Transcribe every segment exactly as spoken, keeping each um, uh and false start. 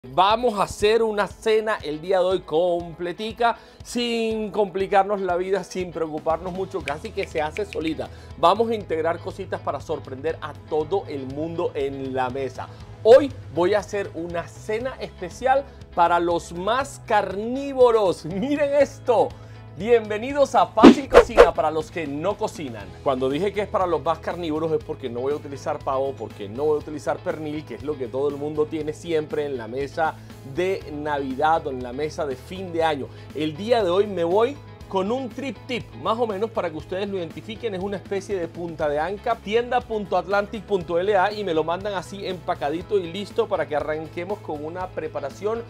Vamos a hacer una cena el día de hoy completica, sin complicarnos la vida, sin preocuparnos mucho, casi que se hace solita. Vamos a integrar cositas para sorprender a todo el mundo en la mesa. Hoy voy a hacer una cena especial para los más carnívoros. Miren esto. Bienvenidos a Fácil Cocina para los que no cocinan. Cuando dije que es para los más carnívoros es porque no voy a utilizar pavo, porque no voy a utilizar pernil, que es lo que todo el mundo tiene siempre en la mesa de Navidad o en la mesa de fin de año. El día de hoy me voy con un trip tip, más o menos para que ustedes lo identifiquen. Es una especie de punta de anca, tienda punto atlantic punto L A, y me lo mandan así empacadito y listo para que arranquemos con una preparación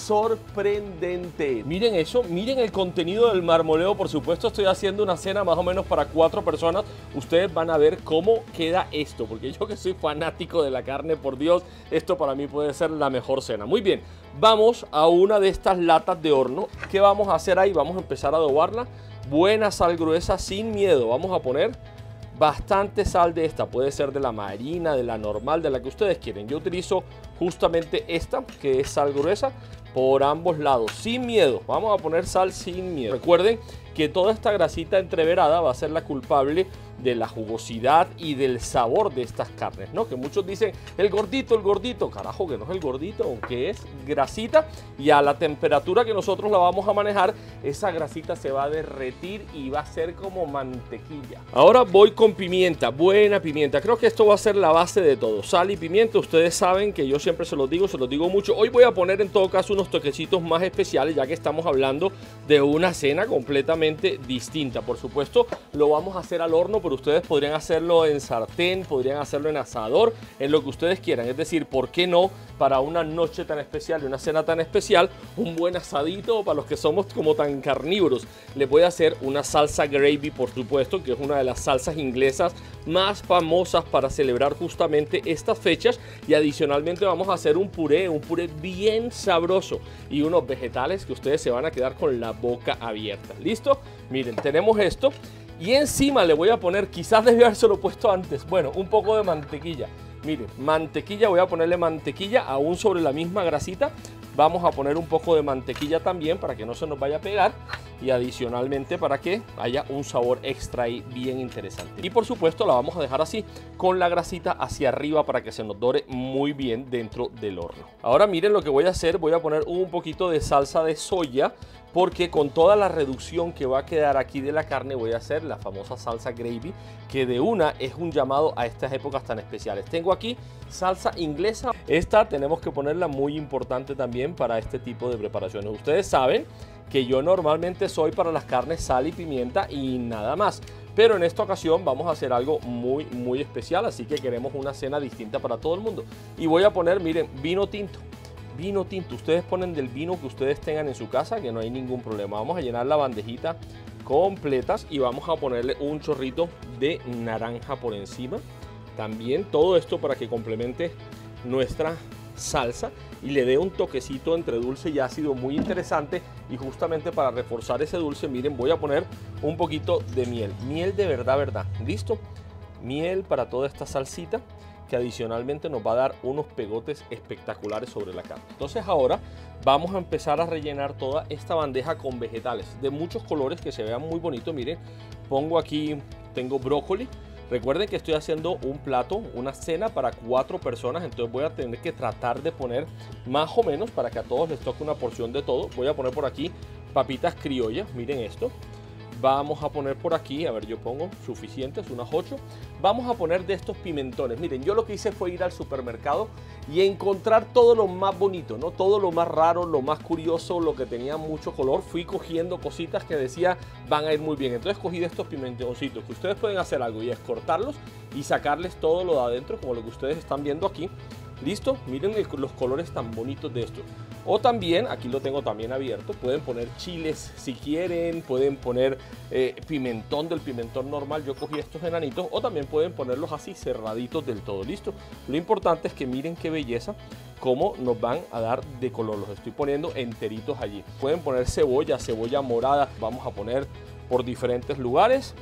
sorprendente. Miren eso, miren el contenido del marmoleo. Por supuesto estoy haciendo una cena más o menos para cuatro personas. Ustedes van a ver cómo queda esto, porque yo que soy fanático de la carne, por Dios, esto para mí puede ser la mejor cena. Muy bien, vamos a una de estas latas de horno. ¿Qué vamos a hacer ahí? Vamos a empezar a adobarla. Buena sal gruesa, sin miedo. Vamos a poner bastante sal de esta, puede ser de la marina, de la normal, de la que ustedes quieren. Yo utilizo justamente esta, que es sal gruesa, por ambos lados, sin miedo. Vamos a poner sal sin miedo. Recuerden que toda esta grasita entreverada va a ser la culpable de la jugosidad y del sabor de estas carnes, ¿no? Que muchos dicen, el gordito, el gordito. Carajo, que no es el gordito, que es grasita, y a la temperatura que nosotros la vamos a manejar, esa grasita se va a derretir y va a ser como mantequilla. Ahora voy con pimienta, buena pimienta. Creo que esto va a ser la base de todo. Sal y pimienta, ustedes saben que yo siempre se los digo, se los digo mucho. Hoy voy a poner en todo caso unos toquecitos más especiales, ya que estamos hablando de una cena completamente distinta. Por supuesto, lo vamos a hacer al horno, pero ustedes podrían hacerlo en sartén, podrían hacerlo en asador, en lo que ustedes quieran. Es decir, ¿por qué no para una noche tan especial y una cena tan especial, un buen asadito para los que somos como tan carnívoros? Les voy a hacer una salsa gravy, por supuesto, que es una de las salsas inglesas más famosas para celebrar justamente estas fechas, y adicionalmente vamos a hacer un puré, un puré bien sabroso y unos vegetales que ustedes se van a quedar con la boca abierta. ¿Listo? Miren, tenemos esto. Y encima le voy a poner, quizás debí habérselo puesto antes, bueno, un poco de mantequilla. Miren, mantequilla, voy a ponerle mantequilla aún sobre la misma grasita. Vamos a poner un poco de mantequilla también para que no se nos vaya a pegar, y adicionalmente para que haya un sabor extra ahí bien interesante. Y por supuesto la vamos a dejar así con la grasita hacia arriba para que se nos dore muy bien dentro del horno. Ahora miren lo que voy a hacer, voy a poner un poquito de salsa de soya, porque con toda la reducción que va a quedar aquí de la carne voy a hacer la famosa salsa gravy, que de una es un llamado a estas épocas tan especiales. Tengo aquí salsa inglesa, esta tenemos que ponerla muy importante también para este tipo de preparaciones. Ustedes saben que yo normalmente soy para las carnes sal y pimienta y nada más, pero en esta ocasión vamos a hacer algo muy muy especial, así que queremos una cena distinta para todo el mundo. Y voy a poner, miren, vino tinto. Vino tinto, ustedes ponen del vino que ustedes tengan en su casa, que no hay ningún problema. Vamos a llenar la bandejita completa y vamos a ponerle un chorrito de naranja por encima. También todo esto para que complemente nuestra salsa y le dé un toquecito entre dulce y ácido muy interesante. Y justamente para reforzar ese dulce, miren, voy a poner un poquito de miel. Miel de verdad, verdad. ¿Listo? Miel para toda esta salsita, que adicionalmente nos va a dar unos pegotes espectaculares sobre la carne. Entonces ahora vamos a empezar a rellenar toda esta bandeja con vegetales de muchos colores que se vean muy bonitos. Miren, pongo aquí, tengo brócoli. Recuerden que estoy haciendo un plato, una cena para cuatro personas, entonces voy a tener que tratar de poner más o menos para que a todos les toque una porción de todo. Voy a poner por aquí papitas criollas, miren esto. Vamos a poner por aquí, a ver, yo pongo suficientes, unas ocho. Vamos a poner de estos pimentones. Miren, yo lo que hice fue ir al supermercado y encontrar todo lo más bonito, ¿no? Todo lo más raro, lo más curioso, lo que tenía mucho color. Fui cogiendo cositas que decía van a ir muy bien. Entonces cogí de estos pimentoncitos, que ustedes pueden hacer algo y es cortarlos y sacarles todo lo de adentro, como lo que ustedes están viendo aquí. ¿Listo? Miren el, los colores tan bonitos de esto. O también, aquí lo tengo también abierto, pueden poner chiles si quieren, pueden poner eh, pimentón del pimentón normal. Yo cogí estos enanitos, o también pueden ponerlos así cerraditos del todo. ¿Listo? Lo importante es que miren qué belleza, cómo nos van a dar de color. Los estoy poniendo enteritos allí. Pueden poner cebolla, cebolla morada, vamos a poner por diferentes lugares.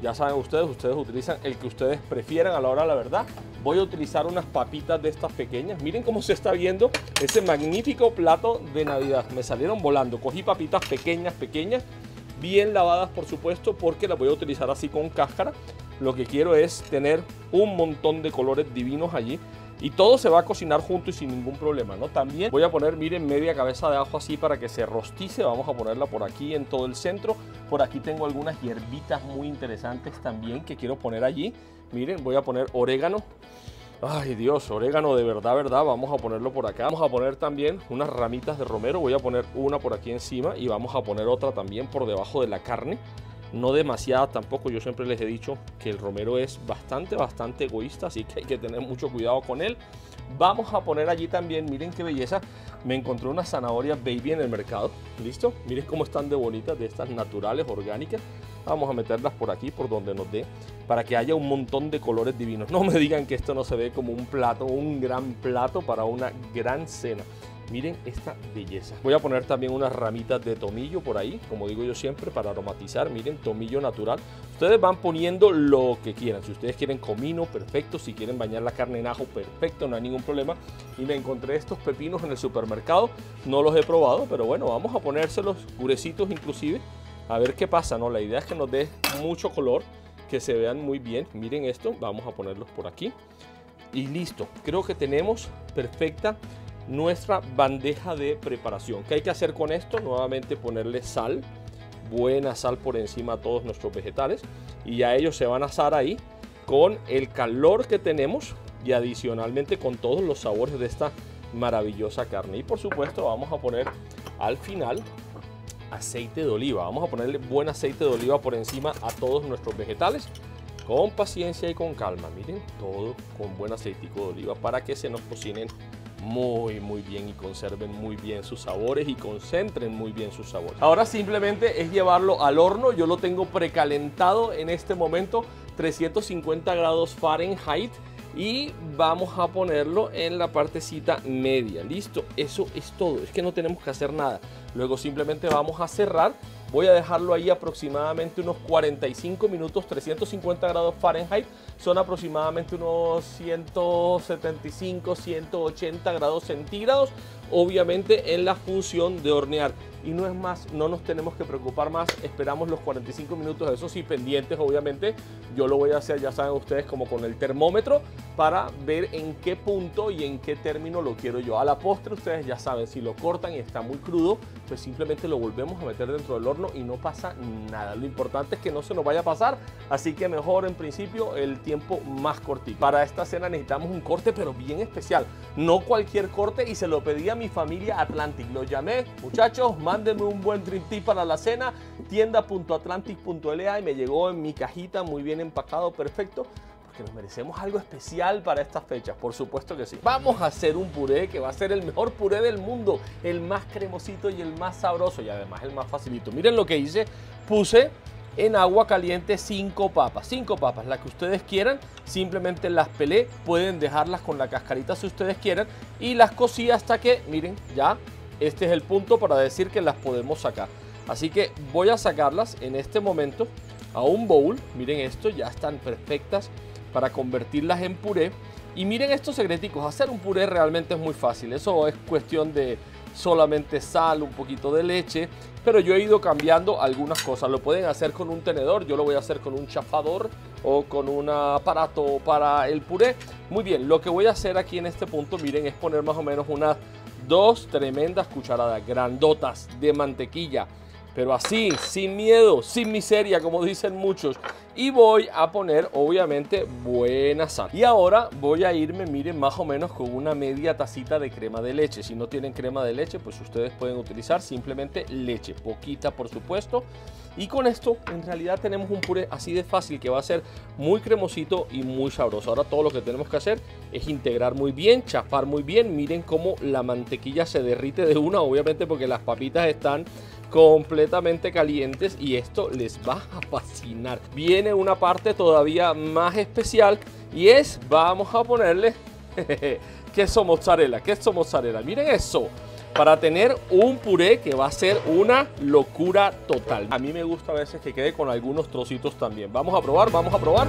Ya saben ustedes, ustedes utilizan el que ustedes prefieran a la hora de la verdad. Voy a utilizar unas papitas de estas pequeñas. Miren cómo se está viendo ese magnífico plato de Navidad. Me salieron volando. Cogí papitas pequeñas, pequeñas, bien lavadas por supuesto, porque las voy a utilizar así con cáscara. Lo que quiero es tener un montón de colores divinos allí. Y todo se va a cocinar junto y sin ningún problema, ¿no? También voy a poner, miren, media cabeza de ajo así para que se rostice. Vamos a ponerla por aquí en todo el centro. Por aquí tengo algunas hierbitas muy interesantes también que quiero poner allí. Miren, voy a poner orégano. Ay Dios, orégano de verdad, verdad. Vamos a ponerlo por acá. Vamos a poner también unas ramitas de romero. Voy a poner una por aquí encima y vamos a poner otra también por debajo de la carne. No demasiada tampoco, yo siempre les he dicho que el romero es bastante, bastante egoísta, así que hay que tener mucho cuidado con él. Vamos a poner allí también, miren qué belleza, me encontré unas zanahorias baby en el mercado, ¿listo? Miren cómo están de bonitas, de estas naturales, orgánicas. Vamos a meterlas por aquí, por donde nos dé, para que haya un montón de colores divinos. No me digan que esto no se ve como un plato, un gran plato para una gran cena. Miren esta belleza. Voy a poner también unas ramitas de tomillo por ahí, como digo yo siempre, para aromatizar. Miren, tomillo natural. Ustedes van poniendo lo que quieran. Si ustedes quieren comino, perfecto. Si quieren bañar la carne en ajo, perfecto, no hay ningún problema. Y me encontré estos pepinos en el supermercado. No los he probado, pero bueno, vamos a ponérselos purecitos inclusive. A ver qué pasa, ¿no? La idea es que nos dé mucho color, que se vean muy bien. Miren esto, vamos a ponerlos por aquí. Y listo. Creo que tenemos perfecta nuestra bandeja de preparación. ¿Qué hay que hacer con esto? Nuevamente ponerle sal, buena sal por encima a todos nuestros vegetales, y ya ellos se van a asar ahí con el calor que tenemos y adicionalmente con todos los sabores de esta maravillosa carne. Y por supuesto vamos a poner al final aceite de oliva. Vamos a ponerle buen aceite de oliva por encima a todos nuestros vegetales, con paciencia y con calma. Miren, todo con buen aceitico de oliva para que se nos cocinen muy muy bien y conserven muy bien sus sabores y concentren muy bien sus sabores. Ahora simplemente es llevarlo al horno. Yo lo tengo precalentado en este momento, trescientos cincuenta grados Fahrenheit, y vamos a ponerlo en la partecita media. Listo, eso es todo, es que no tenemos que hacer nada. Luego simplemente vamos a cerrar. Voy a dejarlo ahí aproximadamente unos cuarenta y cinco minutos. Trescientos cincuenta grados Fahrenheit son aproximadamente unos ciento setenta y cinco, ciento ochenta grados centígrados, obviamente en la función de hornear. Y no es más, no nos tenemos que preocupar más. Esperamos los cuarenta y cinco minutos, eso sí, pendientes obviamente. Yo lo voy a hacer, ya saben ustedes, como con el termómetro, para ver en qué punto y en qué término lo quiero yo. A la postre ustedes ya saben, si lo cortan y está muy crudo, pues simplemente lo volvemos a meter dentro del horno y no pasa nada. Lo importante es que no se nos vaya a pasar, así que mejor en principio el tiempo más cortito. Para esta cena necesitamos un corte pero bien especial, no cualquier corte, y se lo pedí a mi familia Atlantic. Lo llamé: muchachos, mándenme un buen dream tip para la cena, tienda punto atlantic punto L A, y me llegó en mi cajita muy bien empacado, perfecto, porque nos merecemos algo especial para estas fechas, por supuesto que sí. Vamos a hacer un puré que va a ser el mejor puré del mundo, el más cremosito y el más sabroso, y además el más facilito. Miren lo que hice: puse en agua caliente cinco papas, cinco papas, las que ustedes quieran, simplemente las pelé, pueden dejarlas con la cascarita si ustedes quieren, y las cocí hasta que, miren, ya este es el punto para decir que las podemos sacar. Así que voy a sacarlas en este momento a un bowl. Miren esto, ya están perfectas para convertirlas en puré. Y miren estos secreticos: hacer un puré realmente es muy fácil. Eso es cuestión de solamente sal, un poquito de leche, pero yo he ido cambiando algunas cosas. Lo pueden hacer con un tenedor, yo lo voy a hacer con un chafador o con un aparato para el puré. Muy bien, lo que voy a hacer aquí en este punto, miren, es poner más o menos unas dos tremendas cucharadas grandotas de mantequilla, pero así, sin miedo, sin miseria, como dicen muchos. Y voy a poner, obviamente, buena sal. Y ahora voy a irme, miren, más o menos con una media tacita de crema de leche. Si no tienen crema de leche, pues ustedes pueden utilizar simplemente leche, poquita por supuesto. Y con esto, en realidad, tenemos un puré así de fácil que va a ser muy cremosito y muy sabroso. Ahora todo lo que tenemos que hacer es integrar muy bien, chafar muy bien. Miren cómo la mantequilla se derrite de una, obviamente porque las papitas están completamente calientes y esto les va a fascinar. Viene una parte todavía más especial y es, vamos a ponerle queso mozzarella, queso mozzarella. Miren eso, para tener un puré que va a ser una locura total. A mí me gusta a veces que quede con algunos trocitos también. Vamos a probar, vamos a probar.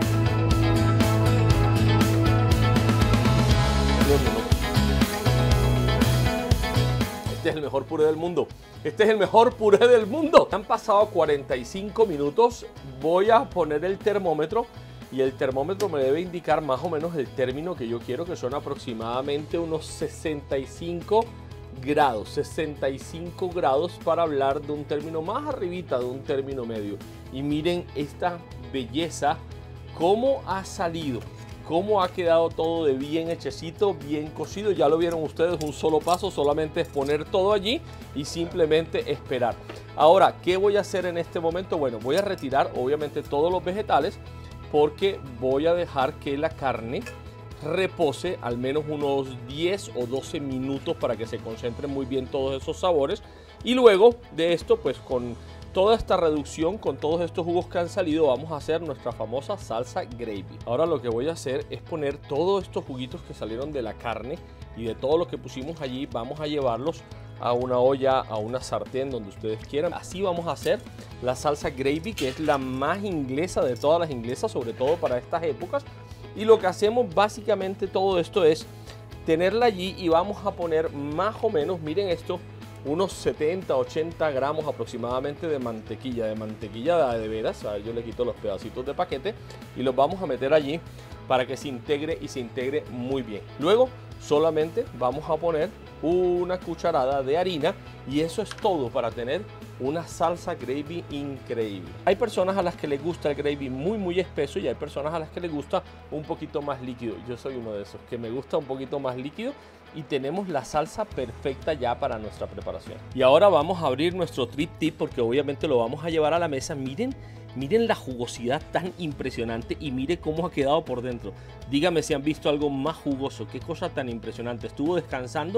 Este es el mejor puré del mundo. Este es el mejor puré del mundo. Han pasado cuarenta y cinco minutos. Voy a poner el termómetro y el termómetro me debe indicar más o menos el término que yo quiero, que son aproximadamente unos sesenta y cinco grados. sesenta y cinco grados para hablar de un término más arribita de un término medio. Y miren esta belleza, cómo ha salido. Cómo ha quedado todo de bien hechecito, bien cocido. Ya lo vieron ustedes, un solo paso, solamente es poner todo allí y simplemente esperar. Ahora, ¿qué voy a hacer en este momento? Bueno, voy a retirar obviamente todos los vegetales porque voy a dejar que la carne repose al menos unos diez o doce minutos para que se concentren muy bien todos esos sabores. Y luego de esto, pues con toda esta reducción, con todos estos jugos que han salido, vamos a hacer nuestra famosa salsa gravy. Ahora lo que voy a hacer es poner todos estos juguitos que salieron de la carne y de todo lo que pusimos allí, vamos a llevarlos a una olla, a una sartén, donde ustedes quieran. Así vamos a hacer la salsa gravy, que es la más inglesa de todas las inglesas, sobre todo para estas épocas. Y lo que hacemos básicamente todo esto es tenerla allí y vamos a poner más o menos, miren esto, unos setenta, ochenta gramos aproximadamente de mantequilla, de mantequilla de, de veras. A ver, yo le quito los pedacitos de paquete y los vamos a meter allí para que se integre y se integre muy bien. Luego solamente vamos a poner una cucharada de harina y eso es todo para tener una salsa gravy increíble. Hay personas a las que les gusta el gravy muy muy espeso y hay personas a las que les gusta un poquito más líquido. Yo soy uno de esos que me gusta un poquito más líquido y tenemos la salsa perfecta ya para nuestra preparación. Y ahora vamos a abrir nuestro trip tip porque obviamente lo vamos a llevar a la mesa. Miren, miren la jugosidad tan impresionante y miren cómo ha quedado por dentro. Díganme si han visto algo más jugoso. Qué cosa tan impresionante. Estuvo descansando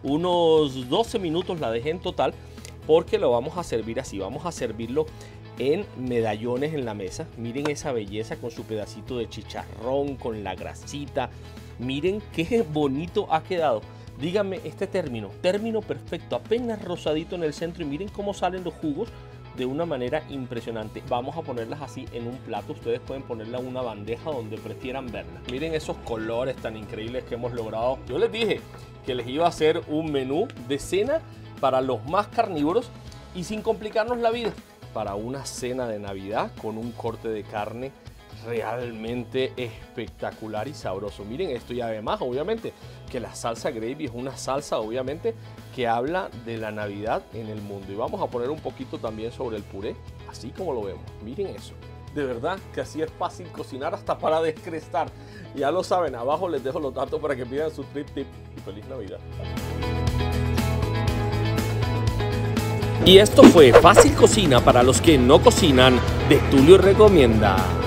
unos doce minutos, la dejé en total, porque lo vamos a servir así. Vamos a servirlo en medallones en la mesa. Miren esa belleza con su pedacito de chicharrón, con la grasita. Miren qué bonito ha quedado. Díganme este término, término perfecto, apenas rosadito en el centro y miren cómo salen los jugos de una manera impresionante. Vamos a ponerlas así en un plato. Ustedes pueden ponerla en una bandeja donde prefieran verla. Miren esos colores tan increíbles que hemos logrado. Yo les dije que les iba a hacer un menú de cena para los más carnívoros y sin complicarnos la vida, para una cena de Navidad con un corte de carne realmente espectacular y sabroso. Miren esto y además obviamente que la salsa gravy es una salsa obviamente que habla de la Navidad en el mundo. Y vamos a poner un poquito también sobre el puré, así como lo vemos. Miren eso. De verdad que así es fácil cocinar hasta para descrestar. Ya lo saben, abajo les dejo los datos para que pidan su trip tip y feliz Navidad. Y esto fue Fácil Cocina para los que no cocinan de Tulio Recomienda.